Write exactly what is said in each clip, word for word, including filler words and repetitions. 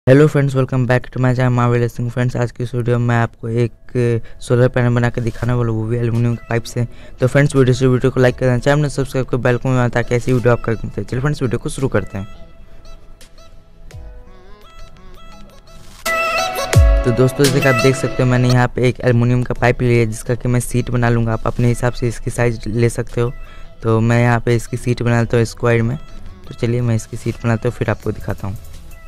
Hello friends, welcome back to my channel Marvel Singh. Friends, आज की इस वीडियो में मैं आपको एक सोलर पैनल बना के दिखाने वाला हूँ, वो भी एल्युमिनियम के पाइप से। तो फ्रेंड्स, वीडियो से वीडियो को लाइक करना, चैनल सब्सक्राइब कर बेल को दबाना ताकि ऐसी वीडियो आप कर सकते हैं। चलिए फ्रेंड्स, वीडियो को शुरू करते हैं। तो दोस्तों, जैसे कि आप देख सकते हो, मैंने यहाँ पे एक एल्युमिनियम का पाइप लिया है जिसका कि मैं सीट बना लूँगा। आप अपने हिसाब से इसकी साइज़ ले सकते हो। तो मैं यहाँ पे इसकी सीट बनाता हूँ स्क्वायर में। तो चलिए मैं इसकी सीट बनाता हूँ, फिर आपको दिखाता हूँ।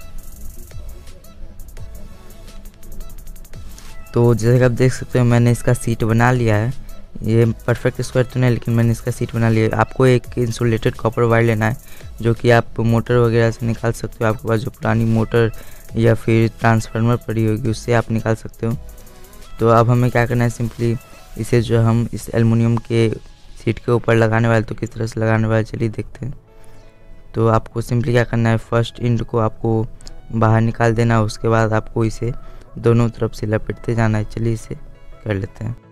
तो जैसे कि आप देख सकते हो, मैंने इसका सीट बना लिया है। ये परफेक्ट स्क्वायर तो नहीं, लेकिन मैंने इसका सीट बना लिया है। आपको एक इंसुलेटेड कॉपर वायर लेना है, जो कि आप मोटर वगैरह से निकाल सकते हो। आपके पास जो पुरानी मोटर या फिर ट्रांसफार्मर पड़ी होगी, उससे आप निकाल सकते हो। तो अब हमें क्या करना है, सिंपली इसे जो हम इस एल्युमिनियम के सीट के ऊपर लगाने वाले, तो किस तरह से लगाने वाले चलिए देखते हैं। तो आपको सिंपली क्या करना है, फर्स्ट एंड को आपको बाहर निकाल देना है। उसके बाद आपको इसे दोनों तरफ से लपेटते जाना है। चलिए इसे कर लेते हैं।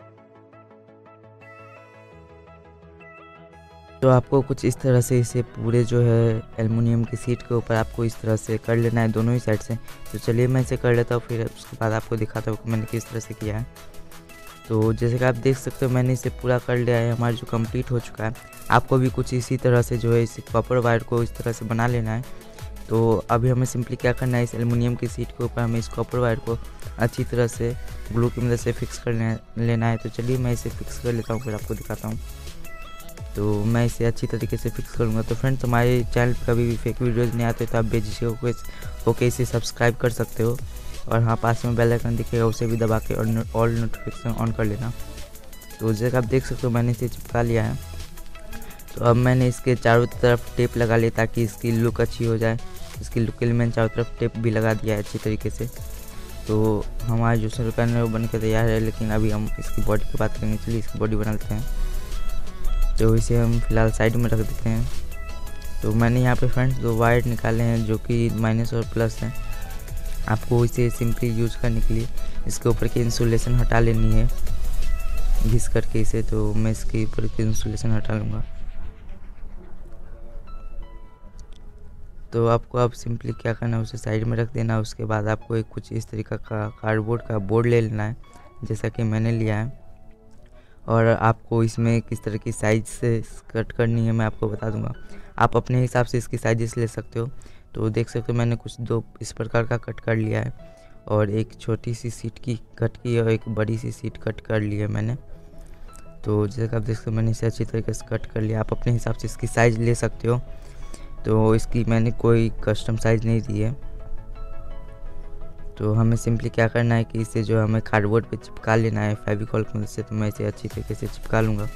तो आपको कुछ इस तरह से इसे पूरे जो है एल्युमिनियम की सीट के ऊपर आपको इस तरह से कर लेना है, दोनों ही साइड से। तो चलिए मैं इसे कर लेता हूँ, फिर उसके बाद आपको दिखाता हूँ कि मैंने किस तरह से किया है। तो जैसे कि आप देख सकते हो, मैंने इसे पूरा कर लिया है, हमारा जो कंप्लीट हो चुका है। आपको भी कुछ इसी तरह से जो है इस कॉपर वायर को इस तरह से बना लेना है। तो अभी हमें सिंपली क्या करना है, इस एल्युमिनियम की सीट के ऊपर हमें इस कॉपर वायर को अच्छी तरह से ग्लू की मदद से फिक्स कर लेना है। तो चलिए मैं इसे फिक्स कर लेता हूँ, फिर आपको दिखाता हूँ। तो मैं इसे अच्छी तरीके से फिक्स करूँगा। तो फ्रेंड्स, हमारे चैनल पर कभी भी फेक वीडियोज़ नहीं आते, तो आप बेझिझक होकर इसे सब्सक्राइब कर सकते हो। और हाँ, पास में बेल आइकन दिखेगा, उसे भी दबा के ऑल नोटिफिकेशन ऑन कर लेना। तो जैसे आप देख सकते हो, मैंने इसे चिपका लिया है। तो अब मैंने इसके चारों तरफ टेप लगा लिया ताकि इसकी लुक अच्छी हो जाए। इसकी लुक के लिए मैंने चारों तरफ टेप भी लगा दिया है अच्छी तरीके से। तो हमारा जो सोलर पैनल है वो बन के तैयार है, लेकिन अभी हम इसकी बॉडी की बात करेंगे। चलिए इसकी बॉडी बना लेते हैं। तो इसे हम फिलहाल साइड में रख देते हैं। तो मैंने यहाँ पे फ्रेंड्स दो वायर निकाले हैं, जो कि माइनस और प्लस हैं। आपको इसे सिंपली यूज करने के लिए इसके ऊपर की इंसुलेशन हटा लेनी है, घिस करके इसे। तो मैं इसके ऊपर की इंसुलेशन हटा लूँगा। तो आपको अब सिंपली क्या करना है, उसे साइड में रख देना। उसके बाद आपको एक कुछ इस तरीका का कार्डबोर्ड का बोर्ड ले लेना है, जैसा कि मैंने लिया है। और आपको इसमें किस तरह की साइज से कट करनी है मैं आपको बता दूंगा। आप अपने हिसाब से इसकी साइजेस ले सकते हो। तो देख सकते हो, मैंने कुछ दो इस प्रकार का कट कर लिया है, और एक छोटी सी सीट की कट की है और एक बड़ी सी सीट कट कर ली है मैंने। तो जैसे आप देख सकते हो, मैंने इसे अच्छी तरीके से कट कर लिया। आप अपने हिसाब से इसकी साइज़ ले सकते हो। तो इसकी मैंने कोई कस्टम साइज़ नहीं दी है। तो हमें सिंपली क्या करना है कि इसे जो हमें कार्डबोर्ड पे चिपका लेना है फेविकॉल की मदद से। तो मैं इसे अच्छी तरीके से चिपका लूँगा।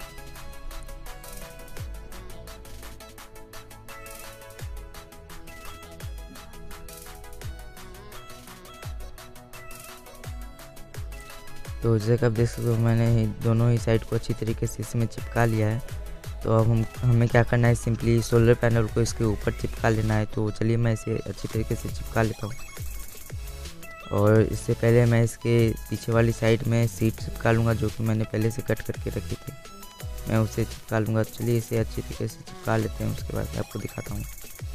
तो जैसे आप देख सकते हो, मैंने दोनों ही साइड को अच्छी तरीके से इसमें चिपका लिया है। तो अब हम हमें क्या करना है, सिंपली सोलर पैनल को इसके ऊपर चिपका लेना है। तो चलिए मैं इसे अच्छी तरीके से चिपका लेता हूँ। और इससे पहले मैं इसके पीछे वाली साइड में सीट चिपका लूँगा, जो कि मैंने पहले से कट करके रखी थी। मैं उसे चिपका लूँगा। चलिए इसे अच्छी तरीके से चिपका लेते हैं, उसके बाद आपको दिखाता हूँ।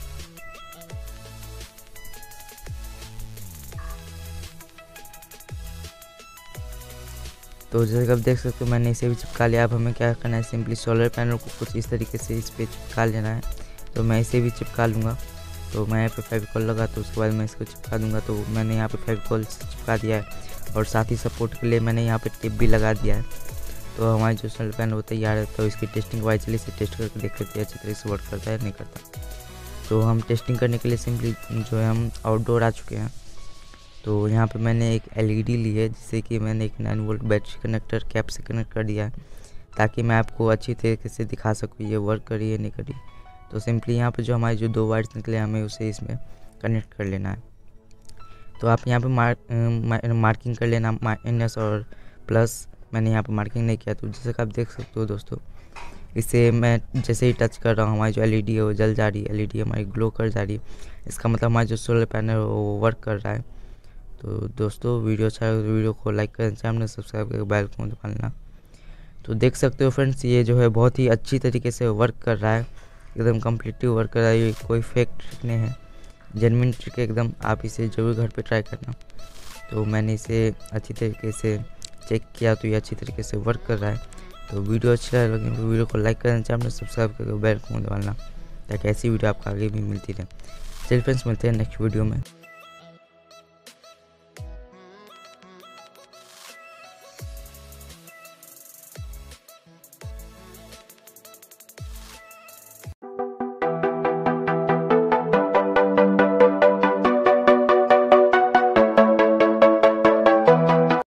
तो जैसे आप देख सकते हो, मैंने इसे भी चिपका लिया। अब हमें क्या करना है, सिंपली सोलर पैनल को कुछ इस तरीके से इस पर चिपका लेना है। तो मैं इसे भी चिपका लूँगा। तो मैं यहाँ पे फेविकॉल लगा, तो उसके बाद मैं इसको चिपका दूंगा। तो मैंने यहाँ पे फेविकॉल चिपका दिया है, और साथ ही सपोर्ट के लिए मैंने यहाँ पे टेप भी लगा दिया है। तो हमारी जो सोलर पैनल वो तैयार है। तो इसकी टेस्टिंग वाइज चलिए इसे टेस्ट करके देख लेते हैं अच्छी तरह से वर्क करता है नहीं करता। तो हम टेस्टिंग करने के लिए सिंपली जो है हम आउटडोर आ चुके हैं। तो यहाँ पे मैंने एक एलईडी ली है, जिससे कि मैंने एक nine volt battery connector cap से कनेक्ट कर दिया है, ताकि मैं आपको अच्छी तरीके से दिखा सकूँ ये वर्क करी है नहीं करी। तो सिंपली यहाँ पे जो हमारे जो दो वायर्स निकले, हमें उसे इसमें कनेक्ट कर लेना है। तो आप यहाँ पे मार्क मार्किंग कर लेना, माइनस और प्लस। मैंने यहाँ पे मार्किंग नहीं किया। तो जैसे कि आप देख सकते हो दोस्तों, इसे मैं जैसे ही टच कर रहा हूँ, हमारी जो एलईडी है वो जल जा रही है, एलईडी हमारी ग्लो कर जा रही है। इसका मतलब हमारा जो सोलर पैनल है वो वर्क कर रहा है। तो दोस्तों, वीडियो अच्छा है तो वीडियो को लाइक करें, चैनल सब्सक्राइब करके बेल को दबा लेना। तो देख सकते हो फ्रेंड्स, ये जो है बहुत ही अच्छी तरीके से वर्क कर रहा है, एकदम कम्प्लीटली वर्क कर रहा है। ये कोई फेक ट्रिक नहीं है। जेन्युइन ट्रिक एकदम, आप इसे ज़रूर घर पे ट्राई करना। तो मैंने इसे अच्छी तरीके से चेक किया तो ये अच्छी तरीके से वर्क कर रहा है। तो वीडियो अच्छा लगे तो वीडियो को लाइक करना, चैनल सब्सक्राइब करके बेल को दबाना ताकि ऐसी वीडियो आपको आगे भी मिलती रहे। चलिए फ्रेंड्स, मिलते हैं नेक्स्ट वीडियो में।